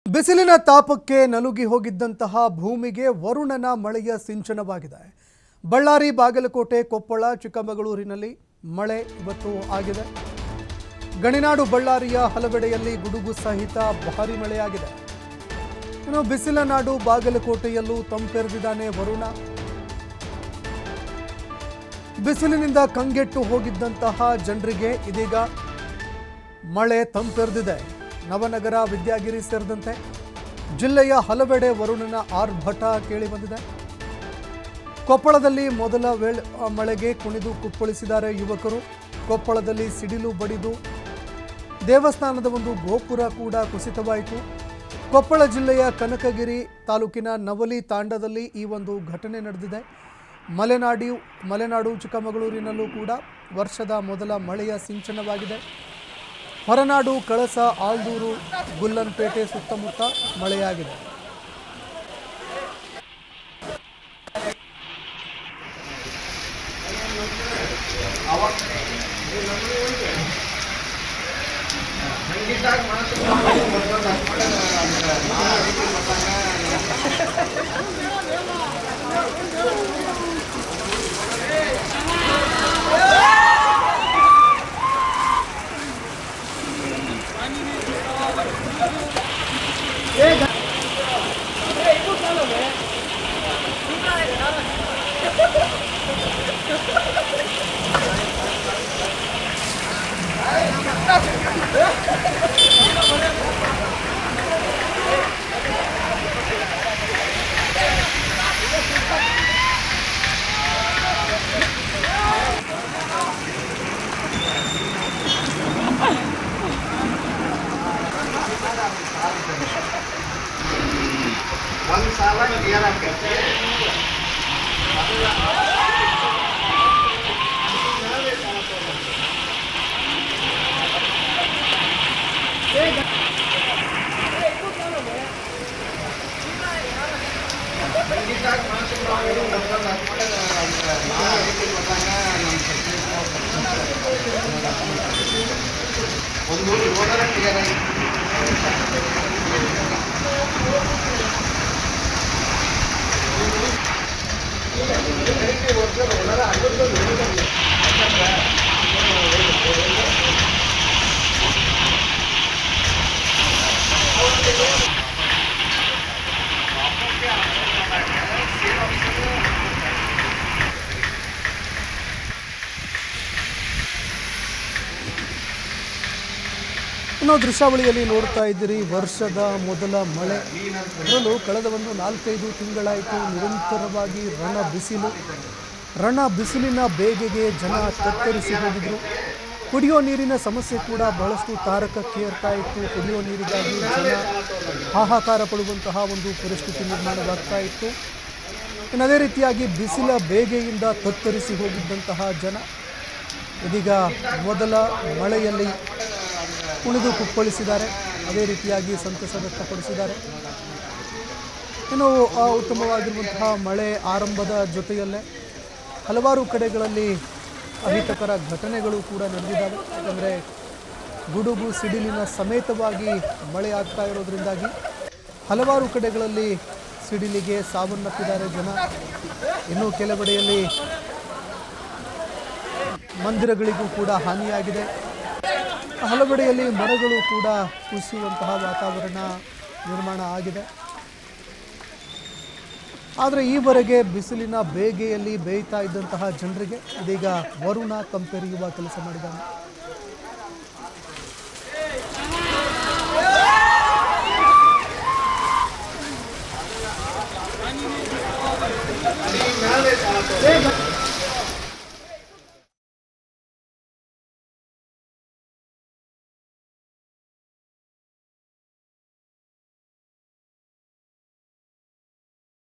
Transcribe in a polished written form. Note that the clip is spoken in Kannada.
ಬಿಸಿಲಿನ ತಾಪಕ್ಕೆ ನಲುಗಿ ಹೋಗಿದ್ದಂತಹ ಭೂಮಿಗೆ ವರುಣನ ಮಳೆಯ ಸಿಂಚನವಾಗಿದೆ. ಬಳ್ಳಾರಿ, ಬಾಗಲಕೋಟೆ, ಕೊಪ್ಪಳ, ಚಿಕ್ಕಮಗಳೂರಿನಲ್ಲಿ ಮಳೆ ಇವತ್ತು ಆಗಿದೆ. ಗಣಿನಾಡು ಬಳ್ಳಾರಿಯ ಹಲವೆಡೆಯಲ್ಲಿ ಗುಡುಗು ಸಹಿತ ಭಾರೀ ಮಳೆಯಾಗಿದೆ. ಇನ್ನು ಬಿಸಿಲ ನಾಡು ಬಾಗಲಕೋಟೆಯಲ್ಲೂ ತಂಪೆರೆದಿದ್ದಾನೆ ವರುಣ. ಬಿಸಿಲಿನಿಂದ ಕಂಗೆಟ್ಟು ಹೋಗಿದ್ದಂತಹ ಜನರಿಗೆ ಇದೀಗ ಮಳೆ ತಂಪೆರೆದಿದೆ. ನವನಗರ, ವಿದ್ಯಾಗಿರಿ ಸೇರಿದಂತೆ ಜಿಲ್ಲೆಯ ಹಲವೆಡೆ ವರುಣನ ಆರ್ಭಟ ಕೇಳಿಬಂದಿದೆ. ಕೊಪ್ಪಳದಲ್ಲಿ ಮೊದಲ ಮಳೆಗೆ ಕುಣಿದು ಕುಪ್ಪಳಿಸಿದ್ದಾರೆ ಯುವಕರು. ಕೊಪ್ಪಳದಲ್ಲಿ ಸಿಡಿಲು ಬಡಿದು ದೇವಸ್ಥಾನದ ಒಂದು ಗೋಪುರ ಕೂಡ ಕುಸಿತವಾಯಿತು. ಕೊಪ್ಪಳ ಜಿಲ್ಲೆಯ ಕನಕಗಿರಿ ತಾಲೂಕಿನ ನವಲಿ ತಾಂಡದಲ್ಲಿ ಈ ಒಂದು ಘಟನೆ ನಡೆದಿದೆ. ಮಲೆನಾಡು ಚಿಕ್ಕಮಗಳೂರಿನಲ್ಲೂ ಕೂಡ ವರ್ಷದ ಮೊದಲ ಮಳೆಯ ಸಿಂಚನವಾಗಿದೆ. ಹೊರನಾಡು, ಕಳಸ, ಆಲ್ದೂರು, ಗುಲ್ಲನ್ಪೇಟೆ ಸುತ್ತಮುತ್ತ ಮಳೆಯಾಗಿದೆ. ಇನ್ನು ದೃಶ್ಯಾವಳಿಯಲ್ಲಿ ನೋಡ್ತಾ ಇದ್ದೀರಿ ವರ್ಷದ ಮೊದಲ ಮಳೆ. ಅದರಲ್ಲೂ ಕಳೆದ ಒಂದು 4-5 ತಿಂಗಳಾಯಿತು ನಿರಂತರವಾಗಿ ರಣ ಬಿಸಿಲಿನ ಬೇಗೆಗೆ ಜನ ತತ್ತರಿಸಿ ಹೋಗಿದ್ರು. ಕುಡಿಯೋ ನೀರಿನ ಸಮಸ್ಯೆ ಕೂಡ ಬಹಳಷ್ಟು ತಾರಕಕ್ಕೆ ಏರ್ತಾ ಇತ್ತು. ಕುಡಿಯೋ ನೀರಿಗಾಗಿ ಜನ ಹಾಹಾಕಾರ ಪಡುವಂತಹ ಒಂದು ಪರಿಸ್ಥಿತಿ ನಿರ್ಮಾಣವಾಗ್ತಾ ಇತ್ತು. ಇನ್ನು ಅದೇ ರೀತಿಯಾಗಿ ಬಿಸಿಲ ಬೇಗೆಯಿಂದ ತತ್ತರಿಸಿ ಹೋಗಿದ್ದಂತಹ ಜನ ಇದೀಗ ಮೊದಲ ಮಳೆಯಲ್ಲಿ ಕುಣಿದು ಕುಪ್ಪಳಿಸಿದ್ದಾರೆ. ಅದೇ ರೀತಿಯಾಗಿ ಸಂತಸ ವ್ಯಕ್ತಪಡಿಸಿದ್ದಾರೆ. ಇನ್ನು ಉತ್ತಮವಾಗಿರುವಂತಹ ಮಳೆ ಆರಂಭದ ಜೊತೆಯಲ್ಲೇ ಹಲವಾರು ಕಡೆಗಳಲ್ಲಿ ಅಹಿತಕರ ಘಟನೆಗಳು ಕೂಡ ನಡೆದಿದ್ದಾವೆ. ಯಾಕಂದರೆ ಗುಡುಗು ಸಿಡಿಲಿನ ಸಮೇತವಾಗಿ ಮಳೆ ಆಗ್ತಾ ಇರೋದ್ರಿಂದಾಗಿ ಹಲವಾರು ಕಡೆಗಳಲ್ಲಿ ಸಿಡಿಲಿಗೆ ಸಾವನ್ನಪ್ಪಿದ್ದಾರೆ ಜನ. ಇನ್ನು ಕೆಲವೆಡೆಯಲ್ಲಿ ಮಂದಿರಗಳಿಗೂ ಕೂಡ ಹಾನಿಯಾಗಿದೆ. ಹಲವೆಡೆಯಲ್ಲಿ ಮರಗಳು ಕೂಡ ಕುಸಿಯುವಂತಹ ವಾತಾವರಣ ನಿರ್ಮಾಣ ಆಗಿದೆ. ಆದರೆ ಈವರೆಗೆ ಬಿಸಿಲಿನ ಬೇಗೆಯಲ್ಲಿ ಬೇಯ್ತಾ ಇದ್ದಂತಹ ಜನರಿಗೆ ಇದೀಗ ವರುಣ ತಂಪೆರೆಯುವ ಕೆಲಸ ಮಾಡಿದ್ದಾನೆ.